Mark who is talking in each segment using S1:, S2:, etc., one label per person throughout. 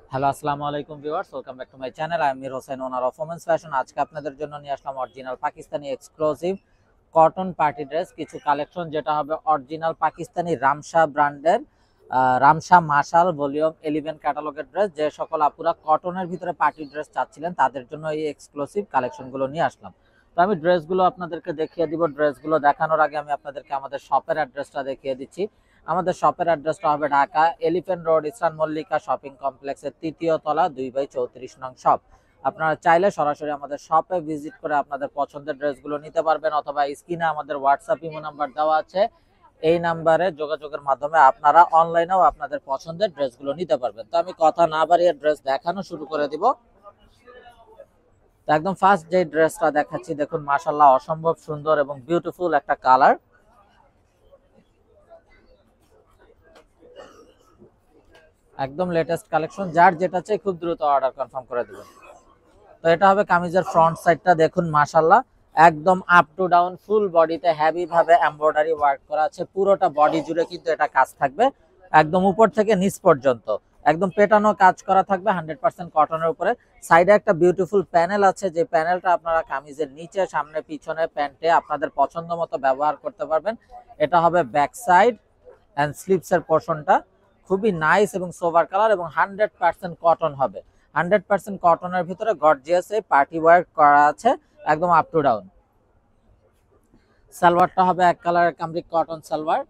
S1: Hello, আসসালামু আলাইকুম viewers, welcome back to my channel. আমি Mir Hossain, owner of women's fashion. আজকে আপনাদের জন্য নিয়ে আসলাম original Pakistani exclusive cotton party dress কিছু কালেকশন, যেটা হবে অরিজিনাল পাকিস্তানি রামশা ব্র্যান্ডের রামশা মাশাল ভলিউম 11 ক্যাটালগের ড্রেস। যে সকল আপুরা কটনের ভিতরে পার্টি ড্রেস চাচ্ছিলেন তাদের জন্য এই এক্সক্লুসিভ কালেকশনগুলো নিয়ে আসলাম। তো আমি ড্রেসগুলো আপনাদেরকে দেখিয়ে দিব। ড্রেসগুলো দেখানোর আগে আমি আপনাদেরকে আমাদের শপের অ্যাড্রেসটা দেখিয়ে দিচ্ছি। আমাদের শপের অ্যাড্রেসটা হবে Dhaka elephant road, eastern Mallika shopping কমপ্লেক্সের ৩য় তলা, ২/34 নং শপ। আপনারা চাইলে সরাসরি আমাদের শপে ভিজিট করে আপনাদের পছন্দের ড্রেসগুলো নিতে পারবেন, অথবা স্ক্রিনে আমাদের হোয়াটসঅ্যাপ ইমো নাম্বার দেওয়া আছে, এই নাম্বারে যোগাযোগের মাধ্যমে আপনারা অনলাইনেও আপনাদের পছন্দের ড্রেসগুলো নিতে পারবেন। তো আমি কথা না বাড়িয়ে ড্রেস দেখানো শুরু করে দিব। তো একদম ফার্স্ট যে ড্রেসটা দেখাচ্ছি, দেখুন মাশাআল্লাহ অসম্ভব সুন্দর এবং বিউটিফুল একটা কালার। একদম লেটেস্ট কালেকশন, যার যেটা চাই খুব দ্রুত অর্ডার কনফার্ম করে দেবেন। তো এটা হবে কামিজের ফ্রন্ট সাইডটা, দেখুন মাশাআল্লাহ একদম আপ টু ডাউন ফুল বডিতে হেভি ভাবে এমব্রয়ডারি ওয়ার্ক করা আছে। পুরোটা বডি জুড়ে কিন্তু এটা কাজ থাকবে, একদম উপর থেকে নিচ পর্যন্ত একদম পেটানো কাজ করা থাকবে 100% কটনের উপরে। সাইডে একটা বিউটিফুল প্যানেল আছে, যে প্যানেলটা আপনারা কামিজের নিচে, সামনে, পিছনে, প্যান্টে আপনাদের পছন্দ মতো ব্যবহার করতে পারবেন। এটা হবে ব্যাক সাইড এন্ড স্লিভস এর পোর্শনটা, খুবই নাইস এবং সোভার কালার এবং 100% কটন হবে। 100% কটনের ভিতরে গর্জিয়াস এই পার্টি ওয়ার্ক করা আছে, একদম আপ টু ডাউন। সালোয়ারটা হবে এক কালারের কামরিক কটন সালোয়ার,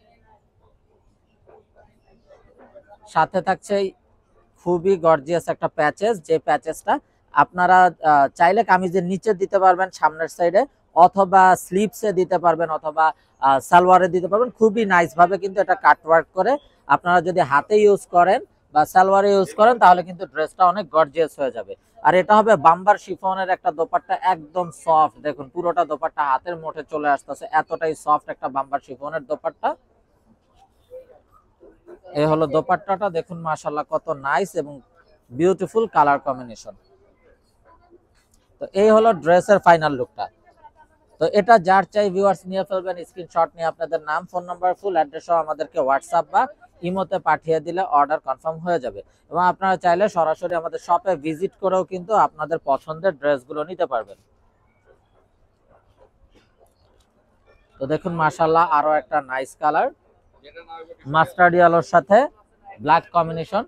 S1: সাথে থাকছে খুবই গর্জিয়াস একটা প্যাচেস, যে প্যাচেসটা আপনারা চাইলে কামিজের নিচে দিতে পারবেন সামনের সাইডে, অথবা স্লিভসে দিতে পারবেন, অথবা সালোয়ারে দিতে পারবেন। খুবই নাইস ভাবে কিন্তু এটা কাট ওয়ার্ক করে। আপনারা যদি হাতে ইউজ করেন বা সালোয়ারে ইউজ করেন তাহলে কিন্তু ড্রেসটা অনেক গর্জিয়াস হয়ে যাবে। আর এটা হবে বাম্বার শিফনের একটা দোপাট্টা, একদম সফট, দেখুন পুরোটা দোপাট্টা হাতের মুঠে চলে আসতেছে, এতটাই সফট একটা বাম্বার শিফনের দোপাট্টা। এই হলো দোপাট্টাটা, দেখুন মাশাআল্লাহ কত নাইস এবং বিউটিফুল কালার কম্বিনেশন। তো এই হলো ড্রেসের ফাইনাল লুকটা। তো এটা যার চাই ভিউয়ার্স নিয়ে ফেলবেন, স্ক্রিনশট নিয়ে আপনাদের নাম, ফোন নাম্বার, ফুল অ্যাড্রেস সহ আমাদেরকে হোয়াটসঅ্যাপ বা ইমোতে পাঠিয়ে দিলে অর্ডার কনফার্ম হয়ে যাবে। এবং আপনারা চাইলে সরাসরি আমাদের শপে ভিজিট করেও কিন্তু আপনাদের পছন্দের ড্রেসগুলো নিতে পারবেন। তো দেখুন মাশাআল্লাহ আরো একটা নাইস কালার, মাস্টার্ড ইয়েলোর সাথে ব্ল্যাক কম্বিনেশন।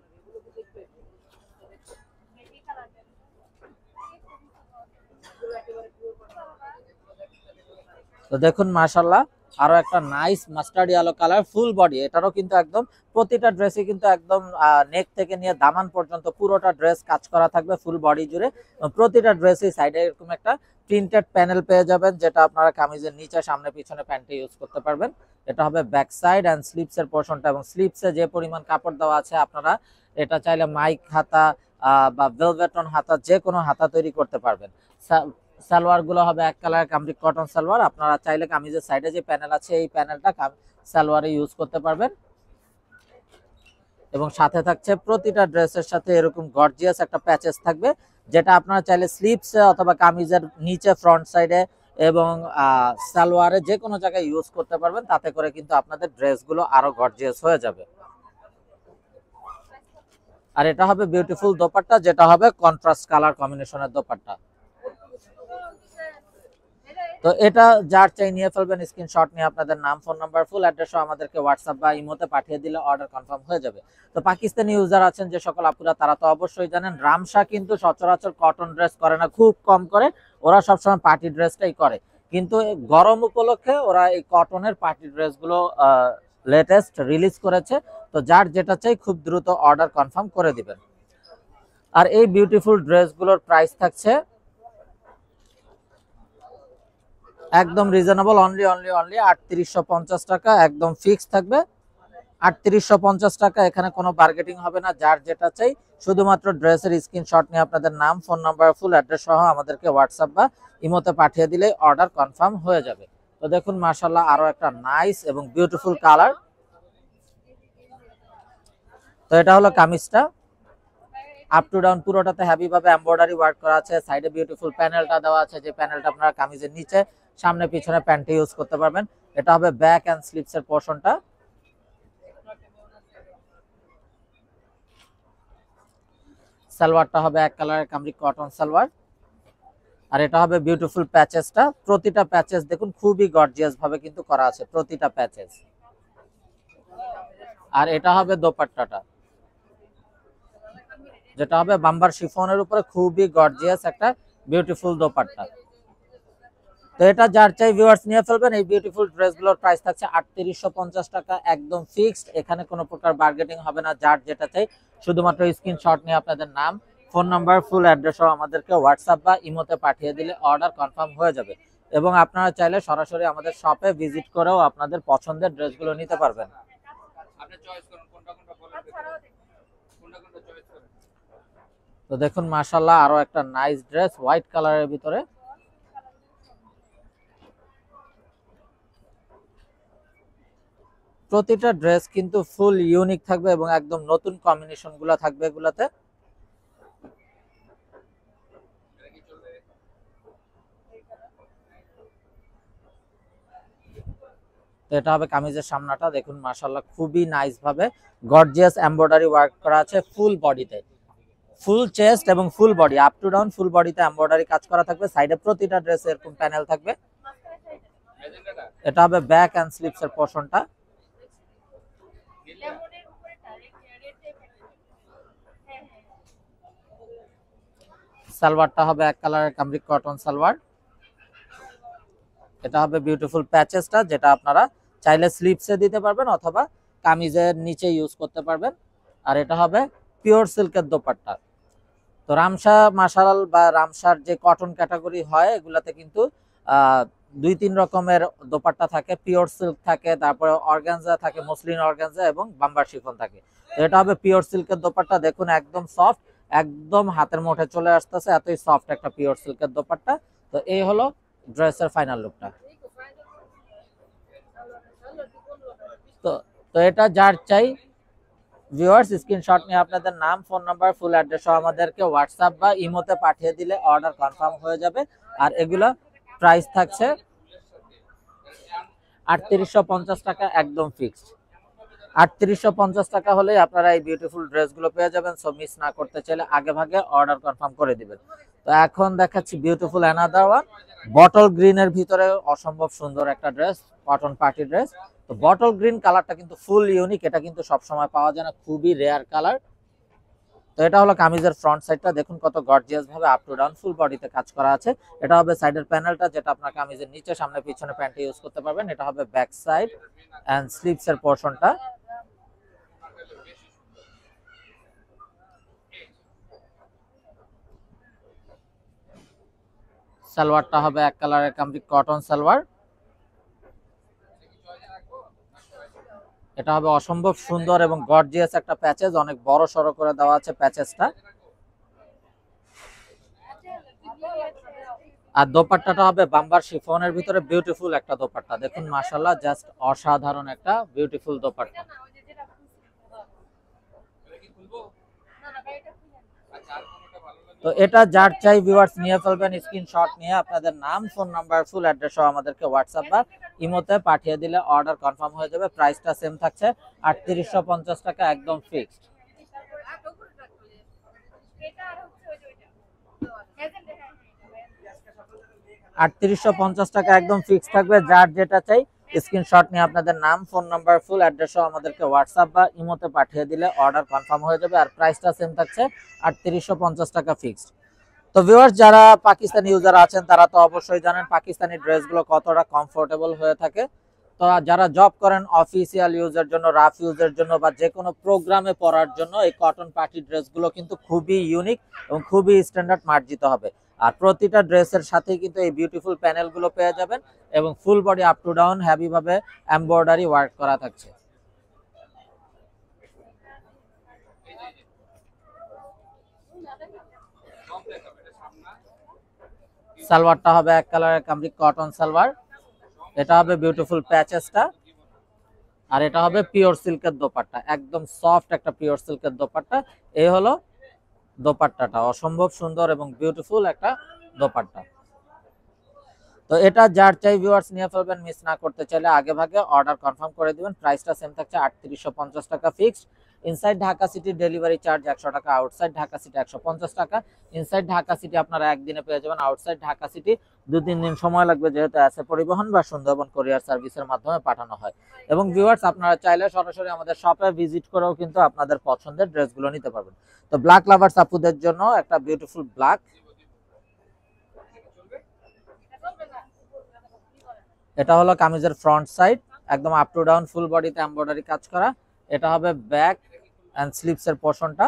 S1: তো দেখুন মাশাআল্লাহ আরো একটা nice mustard yellow colour, full body. এটারও কিন্তু একদম প্রতিটা ড্রেসে কিন্তু একদম নেক থেকে নিয়ে দামান পর্যন্ত পুরোটা ড্রেস কাজ করা থাকবে ফুল বডি জুড়ে। প্রতিটা ড্রেসে সাইডে এরকম একটা প্রিন্টেড প্যানেল পেয়ে যাবেন, যেটা আপনারা কামিজের নিচে, সামনে, পিছনে প্যান্টে ইউজ করতে পারবেন। এটা হবে ব্যাক সাইড এন্ড স্লিভস এর পোর্শনটা, এবং স্লিভসে যে পরিমাণ কাপড় দেওয়া আছে আপনারা এটা চাইলে মাইক হাতা বা ভেলভেটন হাতা, যে কোনো হাতা তৈরি করতে পারবেন। সালোয়ার গুলো হবে এক কালার কামরিক কটন সালোয়ার। আপনারা চাইলে কামিজের সাইডে যে প্যানেল আছে এই প্যানেলটা সালোয়ারে ইউজ করতে পারবেন। এবং সাথে থাকছে প্রতিটা ড্রেসের সাথে এরকম গর্জিয়াস একটা প্যাচেস থাকবে, যেটা আপনারা চাইলে স্লিভসে অথবা কামিজের নিচে, ফ্রন্ট সাইডে এবং সালোয়ারে যে কোনো জায়গায় ইউজ করতে পারবেন। তাতে করে কিন্তু আপনাদের ড্রেসগুলো আরো গর্জিয়াস হয়ে যাবে। আর এটা হবে বিউটিফুল দোপাট্টা, যেটা হবে কন্ট্রাস্ট কালার কম্বিনেশনের দোপাট্টা। তো এটা যার চাই নিয়ে ফেলবেন, স্ক্রিনশট নিয়ে আপনাদের নাম, ফোন নাম্বার, ফুল অ্যাড্রেস আমাদেরকে হোয়াটসঅ্যাপ বা ইমোতে পাঠিয়ে দিলে অর্ডার কনফার্ম হয়ে যাবে। তো পাকিস্তানি ইউজার আছেন যে সকল আপুরা, তারা তো অবশ্যই জানেন রামশা কিন্তু সচরাচর কটন ড্রেস করে না, খুব কম করে। ওরা সবসময় পার্টি ড্রেসটাই করে, কিন্তু গরম উপলক্ষে ওরা এই কটনের পার্টি ড্রেসগুলো লেটেস্ট রিলিজ করেছে। তো যার যেটা চাই খুব দ্রুত অর্ডার কনফার্ম করে দিবেন। আর এই বিউটিফুল ড্রেসগুলোর প্রাইস থাকছে একদম রিজনেবল, অনলি 3850 টাকা, একদম ফিক্স থাকবে 3850 টাকা। এখানে কোনো বার্গেটিং হবে না। যার যেটা চাই শুধুমাত্র ড্রেসের স্ক্রিনশট নিয়ে আপনাদের নাম, ফোন নাম্বার, ফুল অ্যাড্রেস সহ আমাদেরকে হোয়াটসঅ্যাপ বা ইমোতে পাঠিয়ে দিলে অর্ডার কনফার্ম হয়ে যাবে। তো দেখুন মাশাআল্লাহ আরো একটা নাইস এবং বিউটিফুল কালার। তো এটা হলো কামিজটা, আপ টু ডাউন পুরোটাতে হেভি ভাবে এমব্রয়ডারি ওয়ার্ক করা আছে। সাইডে বিউটিফুল প্যানেলটা দেওয়া আছে, যে প্যানেলটা আপনারা কামিজের নিচে, সামনে, পিছনে প্যান্টে ইউজ করতে পারবেন। এটা হবে ব্যাক এন্ড স্লিভস এর পোর্শনটা। সালোয়ারটা হবে এক কালারের কামরি কটন সালোয়ার, আর এটা হবে বিউটিফুল প্যাচেসটা। প্রতিটা প্যাচেস দেখুন খুবই গর্জিয়াস ভাবে কিন্তু করা আছে প্রতিটা প্যাচেস। আর এটা হবে দোপাট্টাটা, যেটা হবে বাম্বার শিফনের উপরে খুবই গর্জিয়াস একটা বিউটিফুল দোপাট্টা। তো এটা যার চাই ভিউয়ার্স নিয়ে ফেলবেন। এই বিউটিফুল ড্রেসগুলোর প্রাইস থাকছে 3850 টাকা, একদম ফিক্সড। এখানে কোনো প্রকার বার্গেটিং হবে না। যার যেটা চাই শুধুমাত্র স্ক্রিনশট নিয়ে আপনাদের নাম, ফোন নাম্বার, ফুল অ্যাড্রেস সহ আমাদেরকে হোয়াটসঅ্যাপ বা ইমোতে পাঠিয়ে দিলে অর্ডার কনফার্ম হয়ে যাবে। এবং আপনারা চাইলে সরাসরি আমাদের শপে ভিজিট করেও আপনাদের পছন্দের ড্রেসগুলো নিতে পারবেন। তো দেখুন মাশাআল্লাহ আরো একটা নাইস ড্রেস হোয়াইট কালারের ভিতরে। প্রতিটা ড্রেস কিন্তু ফুল ইউনিক থাকবে এবং একদম নতুন কম্বিনেশন গুলা থাকবে এগুলাতে। তো এটা হবে কামিজের সামনাটা, দেখুন মাশাআল্লাহ খুবই নাইস ভাবে গর্জিয়াস এমব্রয়ডারি ওয়ার্ক করা আছে ফুল বডিতে। ফুল চেস্ট এবং full body up to down full বডিতে এমব্রয়ডারি কাজ করা থাকবে। সাইডে প্রতিটা ড্রেসে এরকম প্যানেল থাকবে। এটা হবে ব্যাক এন্ড স্লিভস এর পোরশনটা। সালোয়ারটা হবে এক কালারের কামরিক কটন সালোয়ার। এটা হবে বিউটিফুল প্যাচেসটা, যেটা আপনারা চাইলে স্লিভসে দিতে পারবেন অথবা কামিজের নিচে ইউজ করতে পারবেন। আর এটা হবে পিওর সিল্কের দোপাট্টা। তো রামসা মাশাল বা রামসার যে কটন ক্যাটাগরি হয় এগুলাতে কিন্তু দুই তিন রকমের দোপাট্টা থাকে। পিওর সিল্ক থাকে, তারপরে অর্গানজা থাকে, মসলিন অর্গানজা এবং বাম্বার শিফন থাকে। তো এটা হবে পিওর সিল্কের দোপাট্টা, দেখুন একদম সফট, একদম হাতের মুঠে চলে আসতেছে, এতই সফট একটা পিওর সিল্কের দোপাট্টা। তো এই হলো ড্রেসের ফাইনাল লুকটা। তো তো এটা যার চাই ভিউয়ার্স স্ক্রিনশট নিয়ে আপনাদের নাম, ফোন নাম্বার, ফুল অ্যাড্রেস সহ আমাদেরকে হোয়াটসঅ্যাপ বা ইমোতে পাঠিয়ে দিলে অর্ডার কনফার্ম হয়ে যাবে। আর এগুলা প্রাইস থাকছে 3850 টাকা, একদম ফিক্সড। 3850 টাকা হলেই আপনারা এই বিউটিফুল ড্রেসগুলো পেয়ে যাবেন। সো মিস না করতে চাইলে আগে ভাগে অর্ডার কনফার্ম করে দিবেন। তো এখন দেখাচ্ছি বিউটিফুল অ্যানাদার ওয়ান, বটল গ্রিনের ভিতরে অসম্ভব সুন্দর একটা ড্রেস, কটন পার্টি ড্রেস। তো বটল গ্রিন কালারটা কিন্তু ফুল ইউনিক, এটা কিন্তু সবসময় পাওয়া যায় না, খুবই রেয়ার কালার। তো এটা হলো কামিজের ফ্রন্ট সাইডটা, দেখুন কত গর্জিয়াস ভাবে আপ টু ডাউন ফুল বডিতে কাজ করা আছে। এটা হবে সাইডের প্যানেলটা, যেটা আপনার কামিজের নিচে, সামনে, পিছনে প্যান্টে ইউজ করতে পারবেন। এটা হবে ব্যাক সাইড এন্ড স্লিভস এর পোরশনটা। সালোয়ারটা হবে এক কালারের কামরিক কটন সালোয়ার। এটা হবে অসম্ভব সুন্দর এবং গর্জিয়াস একটা প্যাচেজ, অনেক বড় সড়ো করে দেওয়া আছে প্যাচেজটা। আর দোপাট্টাটা হবে বাম্বার শিফনের ভিতরে বিউটিফুল একটা দোপাট্টা, দেখুন মাশাআল্লাহ জাস্ট অসাধারণ একটা বিউটিফুল দোপাট্টা। তো এটা যার চাই ভিউয়ার্স নিয়ে ফেলবেন স্ক্রিনশট নিয়ে আপনাদের নাম, ফোন নাম্বার, ফুল অ্যাড্রেস সহ আমাদেরকে হোয়াটসঅ্যাপ বা ইমোতে পাঠিয়ে দিলে অর্ডার কনফার্ম হয়ে যাবে। প্রাইসটা সেম থাকছে 3850 টাকা, একদম ফিক্সড। 3850 টাকা একদম ফিক্স থাকবে। যার যেটা চাই স্ক্রিনশট নিয়ে আপনাদের নাম, ফোন নাম্বার, ফুল অ্যাড্রেস সহ আমাদেরকে হোয়াটসঅ্যাপ বা ইমোতে পাঠিয়ে দিলে অর্ডার কনফার্ম হয়ে যাবে। আর প্রাইসটা সেম থাকছে 3850 টাকা ফিক্সড। তো ভিউয়ার্স যারা পাকিস্তানি ইউজার আছেন তারা তো অবশ্যই জানেন পাকিস্তানি ড্রেসগুলো কতটা কমফোর্টেবল হয়ে থাকে। তো যারা জব করেন অফিসিয়াল ইউজের জন্য, রাফ ইউজের জন্য বা যে কোনো প্রোগ্রামে পরার জন্য এই কটন পার্টি ড্রেসগুলো কিন্তু খুবই ইউনিক এবং খুবই স্ট্যান্ডার্ড মার্জিত হবে। আর প্রতিটা ড্রেসের সাথেই কিন্তু এই বিউটিফুল প্যানেলগুলো পেয়ে যাবেন এবং full body up to down heavy ভাবে এমব্রয়ডারি ওয়ার্ক করা থাকছে। সালোয়ারটা হবে এক কালারের কামরিক কটন সালোয়ার। এটা হবে বিউটিফুল প্যাচেসটা। আর এটা হবে পিওর সিল্কের দোপাট্টা, একদম সফট একটা পিওর সিল্কের দোপাট্টা। এই হলো দোপাট্টাটা, অসম্ভব সুন্দর এবং বিউটিফুল একটা দোপাট্টা। তো এটা যার চাই ভিউয়ার্স নিয়ে ফেলবেন, মিস না করতে চাইলে আগে ভাগে অর্ডার কনফার্ম করে দিবেন। প্রাইসটা সেম থাকছে 3850 টাকা fixed. Inside Dhaka city delivery charge 100 টাকা, আউটসাইড ঢাকা সিটি 150 টাকা। ইনসাইড ঢাকা সিটি আপনারা একদিনে পেয়ে যাবেন, আউটসাইড ঢাকা সিটি 2-3 দিন সময় লাগবে, যেহেতু আছে পরিবহন বা সুন্দরবন কুরিয়ার সার্ভিসের মাধ্যমে পাঠানো হয়। এবং ভিউয়ার্স আপনারা চাইলে সরাসরি আমাদের শপে ভিজিট করেও কিন্তু আপনাদের পছন্দের ড্রেসগুলো নিতে পারবেন। তো ব্ল্যাক লাভার্স আপুদের জন্য একটা বিউটিফুল ব্ল্যাক, এটা হলো কামিজের ফ্রন্ট সাইড, একদম আপ টু ডাউন ফুল বডিতে এমব্রয়ডারি কাজ করা। এটা হবে ব্যাক এন্ড স্লিভস এর পোরশনটা।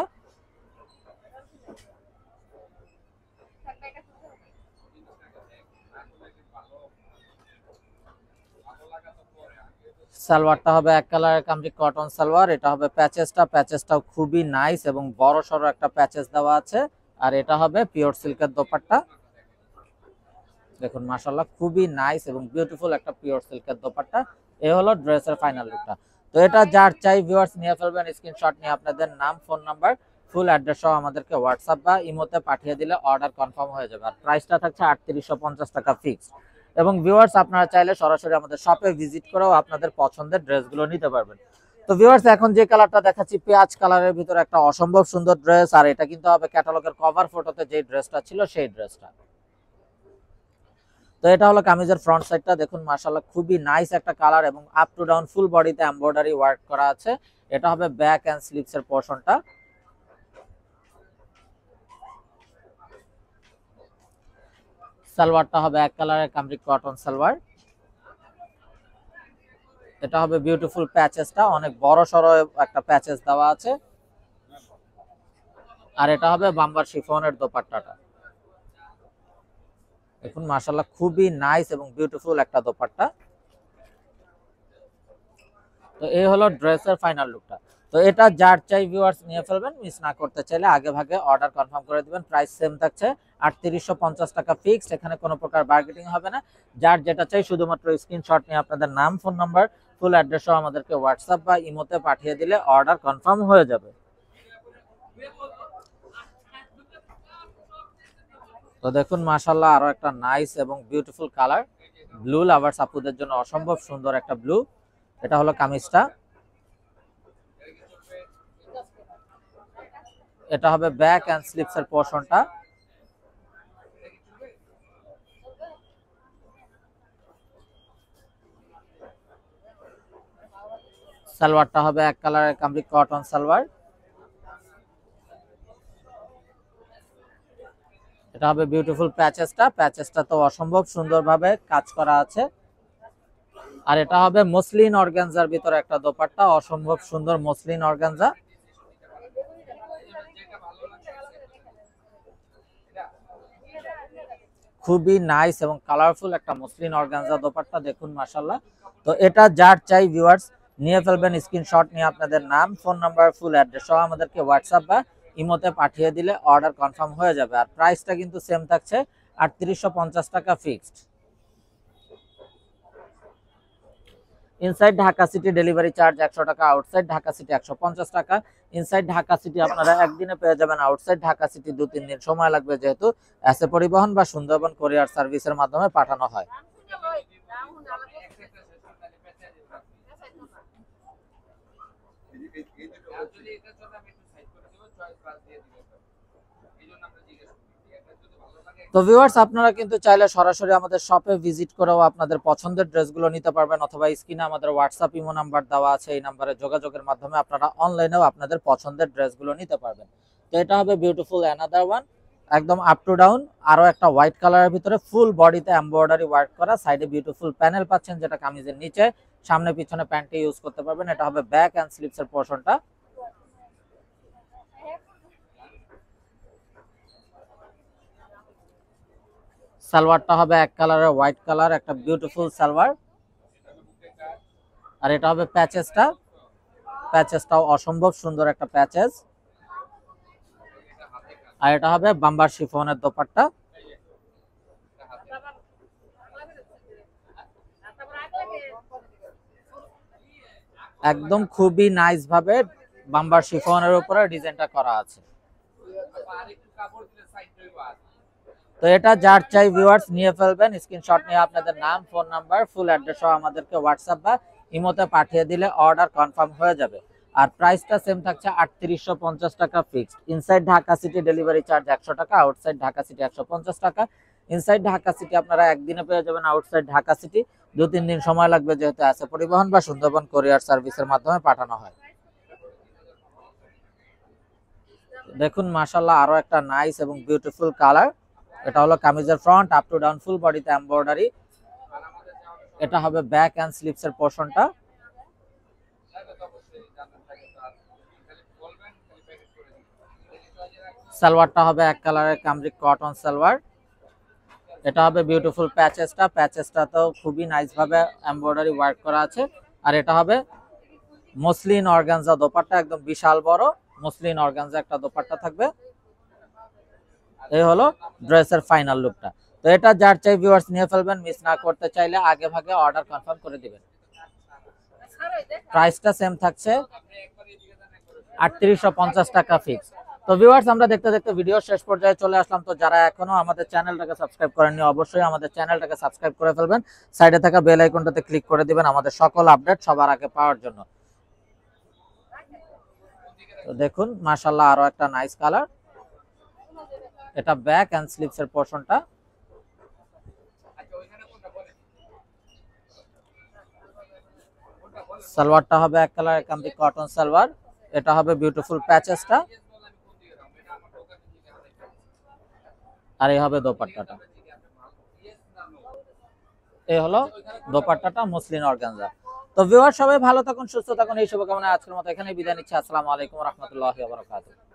S1: সালোয়ারটা হবে এক কালারের কামরি কটন সালোয়ার। এটা হবে প্যাচেসটাও খুবই নাইস এবং বড় সড়ো একটা প্যাচেস দেওয়া আছে। আর এটা হবে পিওর সিল্কের দোপাট্টা, দেখুন মাশাআল্লাহ খুবই নাইস এবং বিউটিফুল একটা পিওর সিল্কের দোপাট্টা। এই হলো ড্রেসের ফাইনাল লুকটা। তো এটা যার চাই ভিউয়ার্স নিয়ে ফেলবেন, স্ক্রিনশট নিয়ে আপনাদের নাম, ফোন নাম্বার, ফুল অ্যাড্রেস সহ আমাদেরকে হোয়াটসঅ্যাপ বা ইমোতে পাঠিয়ে দিলে অর্ডার কনফার্ম হয়ে যাবে। আর প্রাইসটা থাকছে 3850 টাকা ফিক্সড। এবং ভিউয়ার্স আপনারা চাইলে সরাসরি আমাদের শপে ভিজিট করেও আপনাদের পছন্দের ড্রেসগুলো নিতে পারবেন। তো ভিউয়ার্স এখন যে কালারটা দেখাচ্ছি পেঁয়াজ কালারের ভিতরে একটা অসম্ভব সুন্দর ড্রেস, আর এটা কিন্তু হবে ক্যাটালগের কভার ফটোতে যে ড্রেসটা ছিল সেই ড্রেসটা। তো এটা হলো কামিজের ফ্রন্ট সাইডটা, দেখুন মাশাআল্লাহ খুবই নাইস একটা কালার এবং আপ টু ডাউন ফুল বডিতে এমব্রয়ডারি ওয়ার্ক করা আছে। এটা হবে ব্যাক এন্ড স্লিভস এর পোরশনটা। সালোয়ারটা হবে এক কালারের কামরিক কটন সালোয়ার। এটা হবে বিউটিফুল প্যাচেসটা, অনেক বড় সড়ো একটা প্যাচেস দেওয়া আছে। আর এটা হবে বাম্বার শিফনের দোপাট্টাটা, দেখুন মাশাআল্লাহ খুবই নাইস এবং বিউটিফুল একটা দোপাট্টা। তো এই হলো ড্রেসের ফাইনাল লুকটা। তো এটা যার চাই ভিউয়ার্স নিয়ে ফেলবেন, মিস না করতে চাইলে আগে ভাগে অর্ডার কনফার্ম করে দিবেন। প্রাইস সেম থাকছে 3850 টাকা ফিক্সড, এখানে কোনো প্রকার বার্গেনিং হবে না। যার যেটা চাই শুধুমাত্র স্ক্রিনশট নিয়ে আপনাদের নাম, ফোন নাম্বার, ফুল অ্যাড্রেস সহ আমাদেরকে হোয়াটসঅ্যাপ বা ইমোতে পাঠিয়ে দিলে অর্ডার কনফার্ম হয়ে যাবে। তো দেখুন মাশাআল্লাহ আরো একটা নাইস এবং বিউটিফুল কালার, ব্লু লাভার্স আপুদের জন্য অসম্ভব সুন্দর একটা ব্লু। এটা হলো কামিজটা, এটা হবে ব্যাক এন্ড স্লিভস এর পোরশনটা। সালোয়ারটা হবে এক কালারের কামরিক কটন সালোয়ার। এটা হবে বিউটিফুল প্যাচেসটা তো অসম্ভব সুন্দরভাবে কাজ করা আছে। আর এটা হবে মসলিন অর্গানজার ভিতরে একটা দোপাট্টা, অসম্ভব সুন্দর মসলিন অর্গানজা। খুবই নাইস এবং কালারফুল একটা মসলিন অর্গানজা দোপাট্টা, দেখুন মাশাআল্লাহ। তো এটা যার চাই ভিউয়ার্স নিয়ে ফেলবেন, স্ক্রিনশট নিয়ে আপনাদের নাম, ফোন নাম্বার, ফুল অ্যাড্রেস সহ আমাদেরকে হোয়াটসঅ্যাপ বা ইমোতে পাঠিয়ে দিলে অর্ডার কনফার্ম হয়ে যাবে। আর প্রাইসটা কিন্তু সেম থাকছে 3850 টাকা fixed. Inside Dhaka city delivery charge 100 টাকা, আউটসাইড ঢাকা সিটি 150 টাকা। ইনসাইড ঢাকা সিটি আপনারা একদিনে পেয়ে যাবেন, আউটসাইড ঢাকা সিটি 2-3 দিন সময় লাগবে, যেহেতু এসে পরিবহন বা সুন্দরবন কুরিয়ার সার্ভিসের মাধ্যমে পাঠানো হয়। তো ভিউয়ার্স আপনারা কিন্তু চাইলে সরাসরি আমাদের শপে ভিজিট করেও আপনাদের পছন্দের ড্রেসগুলো নিতে পারবেন, অথবা স্ক্রিনে আমাদের হোয়াটসঅ্যাপ ইমো নাম্বার দেওয়া আছে, এই নাম্বারে যোগাযোগের মাধ্যমে আপনারা অনলাইনেও আপনাদের পছন্দের ড্রেসগুলো নিতে পারবেন। তো এটা হবে বিউটিফুল অ্যানাদার ওয়ান, একদম আপ টু ডাউন, আরো একটা হোয়াইট কালারের ভিতরে ফুল বডিতে এমব্রয়ডারি ওয়ার্ক করা, সাইডে বিউটিফুল প্যানেল পাচ্ছেন যেটা কামিজের নিচে, সামনে পিছনে প্যান্টে ইউজ করতে পারবেন। এটা হবে ব্যাক এন্ড স্লিভস এর পোরশনটা। সালোয়ারটা হবে এক কালারের হোয়াইট কালার, একটা বিউটিফুল সালোয়ার। আর এটা হবে প্যাচেসটাও অসম্ভব সুন্দর একটা প্যাচেস। আর এটা হবে বাম্বার শিফনের দোপাট্টা, একদম খুবই নাইস ভাবে বাম্বার শিফনের উপরে ডিজাইনটা করা আছে। তো এটা যার চাই ভিউয়ার্স নিয়ে ফেলবেন, স্ক্রিনশট নিয়ে আপনাদের নাম, ফোন নাম্বার, ফুল অ্যাড্রেস সহ আমাদেরকে হোয়াটসঅ্যাপ বা ইমোতে পাঠিয়ে দিলে অর্ডার কনফার্ম হয়ে যাবে। আর প্রাইসটা সেম থাকছে 3850 টাকা fixed. Inside Dhaka city delivery charge 100 টাকা, আউটসাইড ঢাকা সিটি 150 টাকা। ইনসাইড ঢাকা সিটি আপনারা একদিনে পেয়ে যাবেন, আউটসাইড ঢাকা সিটি 2-3 দিন সময় লাগবে, যেহেতু আছে পরিবহন বা সুন্দরবন কোরিয়ার সার্ভিসের মাধ্যমে পাঠানো হয়। দেখুন মাশাআল্লাহ আরো একটা নাইস এবং বিউটিফুল কালার। এটা হলো কামিজের front, up to down full বডিতে এমব্রয়ডারি। এটা হবে ব্যাক এন্ড স্লিভস এর পোরশনটা। সালোয়ারটা হবে এক কালারের কামরিক কটন সালোয়ার। এটা হবে বিউটিফুল প্যাচেসটা তো খুবই নাইস ভাবে এমব্রয়ডারি ওয়ার্ক করা আছে। আর এটা হবে মসলিন অর্গানজা দোপাট্টা, একদম বিশাল বড় মসলিন অর্গানজা একটা দোপাট্টা থাকবে। এই হলো ড্রেসের ফাইনাল লুকটা। তো এটা যার চাই ভিউয়ার্স নিয়ে ফেলবেন, মিস না করতে চাইলে আগে ভাগে অর্ডার কনফার্ম করে দিবেন। প্রাইসটা সেম থাকছে 3850 টাকা ফিক্স। তো ভিউয়ার্স আমরা দেখতে দেখতে ভিডিও শেষ পর্যায়ে চলে আসলাম। তো যারা এখনো আমাদের চ্যানেলটাকে সাবস্ক্রাইব করেননি অবশ্যই আমাদের চ্যানেলটাকে সাবস্ক্রাইব করে ফেলবেন, সাইডে থাকা বেল আইকনটাতে ক্লিক করে দিবেন আমাদের সকল আপডেট সবার আগে পাওয়ার জন্য। তো দেখুন মাশাআল্লাহ আরো একটা নাইস কালার। এটা ব্যাক এন্ড স্লিভস এর পোরশনটা। সালোয়ারটা হবে এক কালার কামরি কটন সালোয়ার। এটা হবে বিউটিফুল প্যাচেসটা। আর এই হবে দোপাট্টাটা। এই হলো দোপাট্টাটা মসলিন অর্গানজা। তো ভিউয়ার সবাই ভালো থাকুন, সুস্থ থাকুন, এই শুভকামনায় আজকের মতো এখানেই বিদায় নিচ্ছি। আসসালামু আলাইকুম ওয়া রাহমাতুল্লাহি ওয়া বারাকাতুহু।